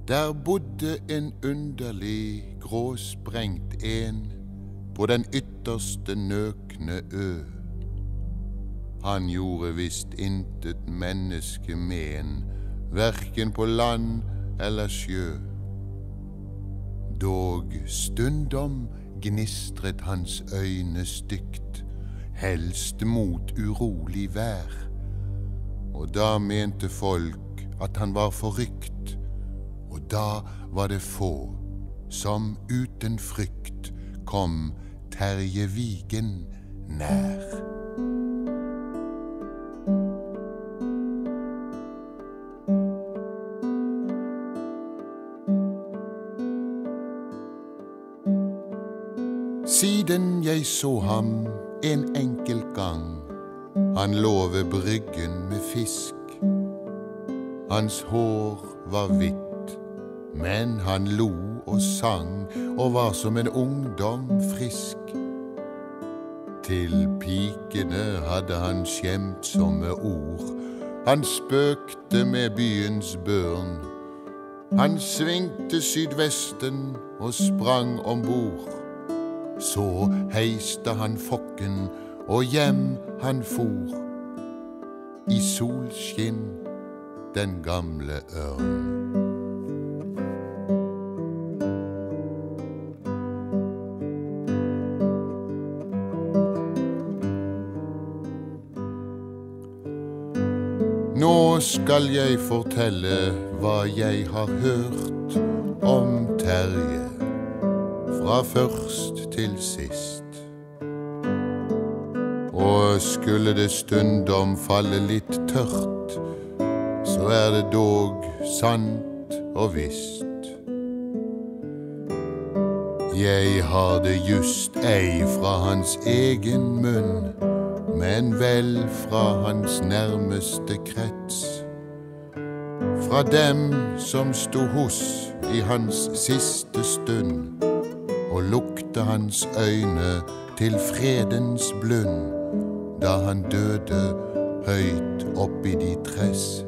Der bodde en underlig gråsprengt en på den ytterste nøkne ø. Han gjorde visst intet menneske men, hverken på land eller sjø. Dog stundom gnistret hans øyne stygt, helst mot urolig vær. Og da mente folk at han var forrykt, og da var det få som uten frykt kom Terje Vigen nær. Siden jeg så ham en enkel gang, han lå ved bryggen med fisk. Hans hår var hvitt, men han lo og sang og var som en ungdom frisk. Til pikene hadde han skjemtsomme ord, han spøkte med byens børn. Han svingte sydvesten og sprang ombord. Så heiste han fokken og hjem han for, i solskinn den gamle ørn. Nå skal jeg fortelle hva jeg har hørt om Terje, fra først til sist. Og skulle det stundom falle litt tørt, så det dog sant og visst. Jeg har det just ei fra hans egen munn, men vel fra hans nærmeste krets. Fra dem som sto hos i hans siste stund, og lukte hans øyne til fredens blund, da han døde høyt oppi de tress.